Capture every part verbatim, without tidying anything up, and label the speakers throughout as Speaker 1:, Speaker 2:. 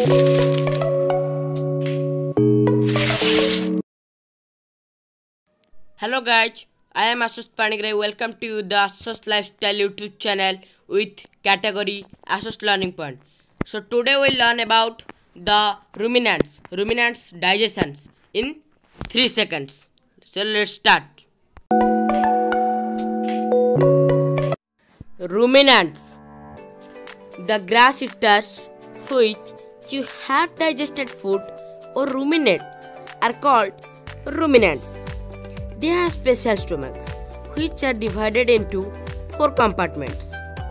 Speaker 1: Hello guys, I am Ashish Panigre. Welcome to the Ashish Lifestyle YouTube channel with category Ashish Learning Point. So today we'll learn about the ruminants, ruminants digestions in three seconds. So let's start. Ruminants, the grass eaters which chew half digested food or ruminate are called ruminants. They have special stomachs, which are divided into four compartments.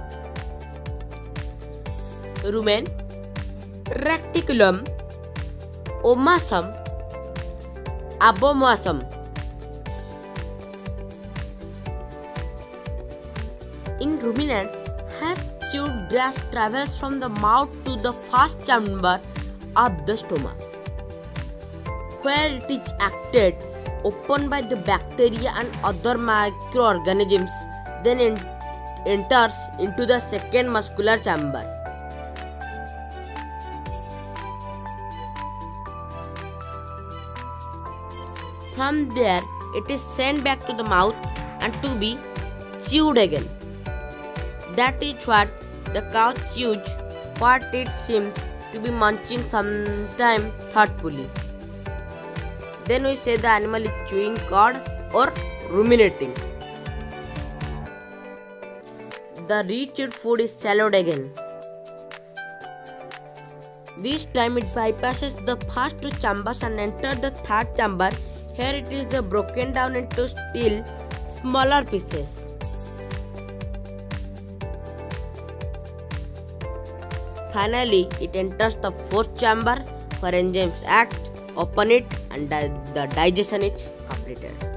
Speaker 1: Rumen, reticulum, omasum, abomasum. In ruminants, half chewed grass travels from the mouth to the first chamber of the stomach, where it is acted opened by the bacteria and other microorganisms, then in, enters into the second muscular chamber. From there, it is sent back to the mouth and to be chewed again. That is what the cow chews, what it seems to be munching sometime thoughtfully. Then we say the animal is chewing cud or ruminating. The rechewed food is swallowed again. This time it bypasses the first two chambers and enters the third chamber. Here it is broken down into still smaller pieces. Finally, it enters the fourth chamber where enzymes act, open it, and the digestion is completed.